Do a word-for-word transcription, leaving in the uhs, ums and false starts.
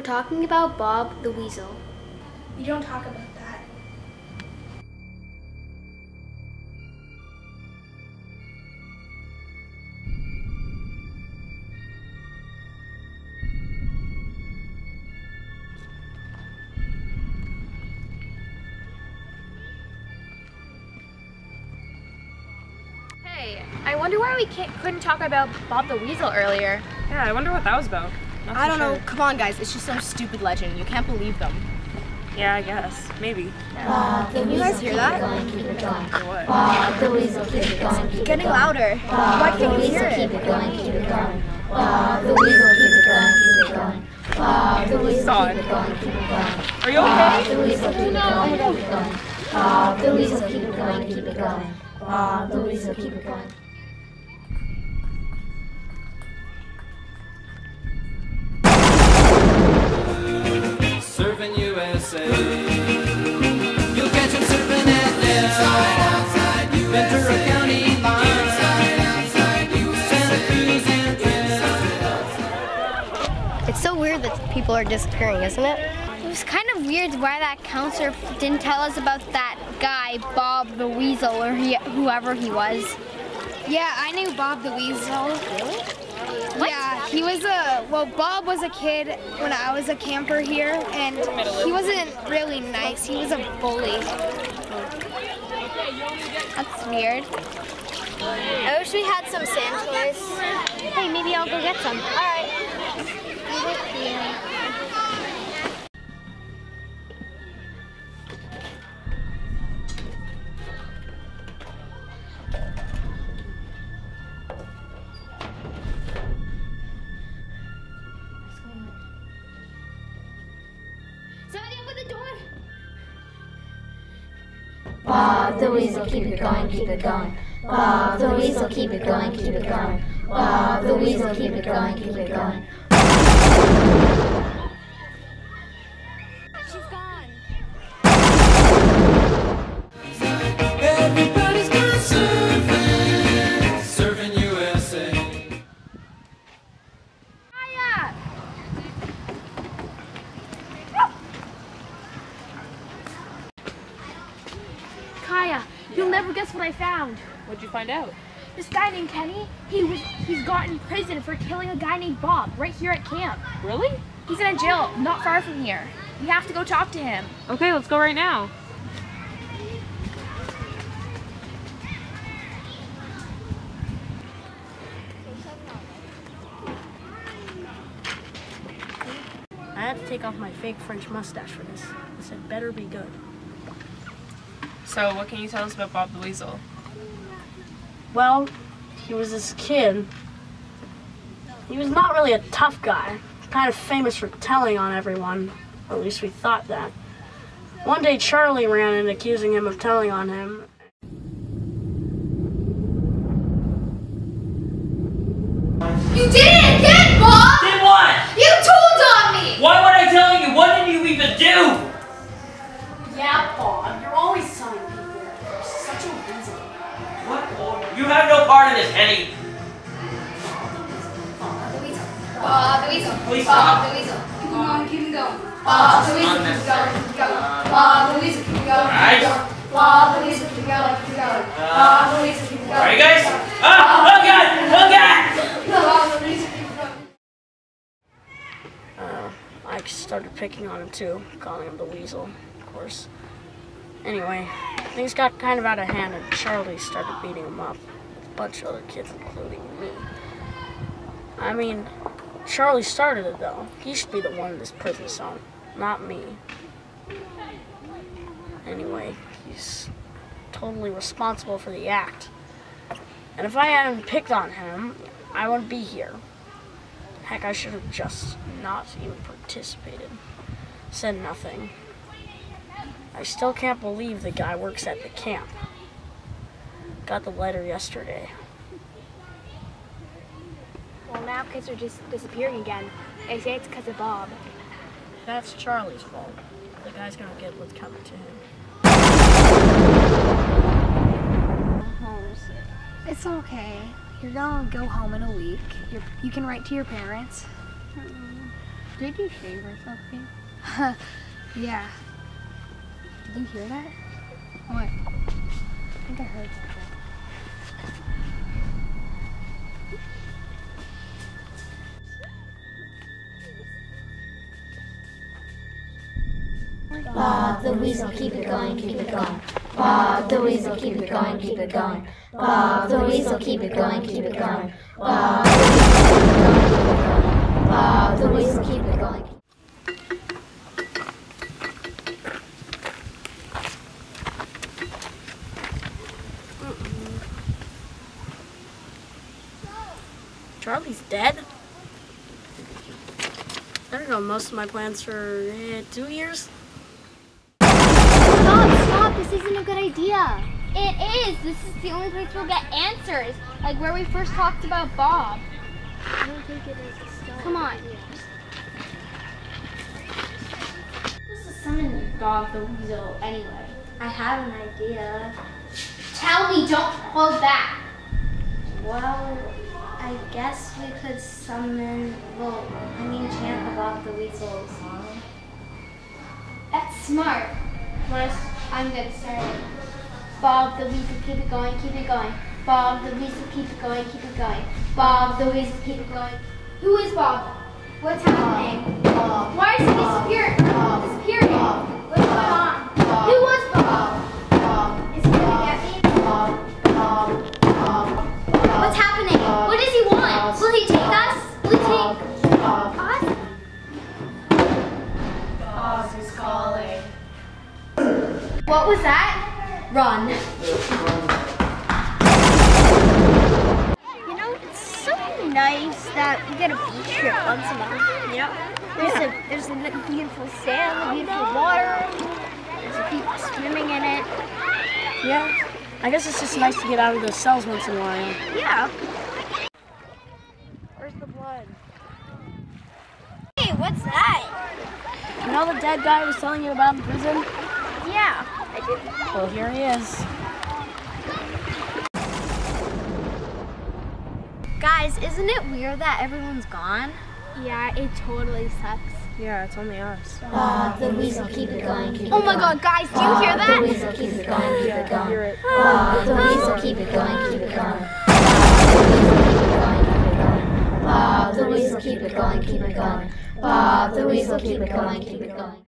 talking about Bob the Weasel. We don't talk about that. Hey, I wonder why we can't, couldn't talk about Bob the Weasel earlier. Yeah, I wonder what that was about. Not I don't so know. sure. Come on, guys. It's just some stupid legend. You can't believe them. Yeah, I guess. Maybe. Bob the Can you guys Weasel, hear keep that? it going, keep it going. What? Bob the Weasel, keep it going, keep it Getting going. louder. Bob Why the can't you Weasel, hear keep it? it going, keep it going. Bob the Weasel, keep it going, keep it going. Bob the Weasel, God. keep it going, keep it going. Are you Bob okay? the Weasel, keep it going, keep it going. Bob the Weasel, keep it going, keep it going. Bob the Weasel, keep it going. Surfing U S A. You'll catch him surfing at inside, outside, Ventura County line. Inside, outside, Santa Cruz and inside. It's so weird that people are disappearing, isn't it? It was kind of weird why that counselor didn't tell us about that guy, Bob the Weasel, or he, whoever he was. Yeah, I knew Bob the Weasel. Really? Yeah, he was a, well, Bob was a kid when I was a camper here, and he wasn't really nice. He was a bully. That's weird. I wish we had some sand toys. Hey, maybe I'll go get some. All right. Somebody open the door! Bob the Weasel, keep it going, keep it going. Bob the Weasel, keep it going, keep it going. Bob the Weasel, keep it going, keep it going. She's gone. Everybody's gone surfing, surfing U S A. Kaya, you'll never guess what I found. What'd you find out? This guy named Kenny, he was he's got in prison for killing a guy named Bob right here at camp. Really? He's in a jail not far from here. We have to go talk to him. Okay, let's go right now. I had to take off my fake French mustache for this. This had better be good. So, what can you tell us about Bob the Weasel? Well, he was this kid. He was not really a tough guy. Kind of famous for telling on everyone. Or at least we thought that. One day Charlie ran in accusing him of telling on him. You did it again, Bob! Did what? You told on me! Why would I tell you? What did you even do? Yeah, Bob, you're always telling people. You're such a weasel. What? You have no part in this, Kenny. Bob the Weasel. Please Bob stop. the Weasel. Keep him going, keep him going. Bob the Weasel, keep it going, keep it going. Bob the Weasel, keep it going, keep it going. Bob the Weasel, keep it going, keep it going. Bob the Weasel, keep it going. Alright, guys? Ah! Oh, God! Oh, God! Bob the Weasel, keep it going. Uh, I started picking on him too, calling him the Weasel, of course. Anyway, things got kind of out of hand and Charlie started beating him up with a bunch of other kids, including me. I mean, Charlie started it though. He should be the one in this prison cell, not me. Anyway, he's totally responsible for the act. And if I hadn't picked on him, I wouldn't be here. Heck, I should have just not even participated. Said nothing. I still can't believe the guy works at the camp. Got the letter yesterday. Well, now kids are just disappearing again. They say it's because of Bob. That's Charlie's fault. The guy's gonna get what's coming to him. Holmes, it's okay. You're gonna go home in a week. You're, you can write to your parents. Did you shave yourself, Kate? Yeah. Did you hear that? What? I think I heard something. Bob the Weasel, keep it going, keep it going. Bob the Weasel, keep it going, keep it going. Bob the Weasel, keep it going, keep it going. Bob the Weasel, keep it going. Charlie's dead? I don't know, most of my plans for eh, two years. Stop, stop, this isn't a good idea. It is, this is the only place we'll get answers. Like where we first talked about Bob. I don't think it is. Still Come on. Who's the summon Bob the Weasel anyway? I have an idea. Tell me, don't hold back. Well, I guess we could summon, well, I mean chant Bob the Weasel song. That's smart. Wanna, I'm gonna start it. Bob the Weasel, keep it going, keep it going. Bob the Weasel, keep it going, keep it going. Bob the Weasel, keep it going. Who is Bob? What's happening? Bob. Why is he disappearing? Bob. Disappearing. Bob. What's going on? Bob. Who was Bob? Bob. Is he gonna get me? Bob. Bob. Bob. What's happening? What does he want? Will he take us? Will he take us? Bob is calling. What was that? Run. You know, it's so nice that we get a beach trip once a month. You know, there's a there's a beautiful sand, a beautiful water. There's people swimming in it. Yeah, I guess it's just nice to get out of the cells once in a while. Yeah. Where's the blood? Hey, what's that? You know the dead guy I was telling you about in prison? Yeah, I do. Well, here he is. Guys, isn't it weird that everyone's gone? Yeah, it totally sucks. Yeah, it's only us. Bob the Weasel, keep it going, keep it Oh going. my god, guys, do you hear Bob the that? Weasel, keep it going, keep it going. Hear it. Bob the Weasel, keep it going, keep it going. Bob the Weasel, keep it going, keep it going. Bob the Weasel, keep it going, keep it going.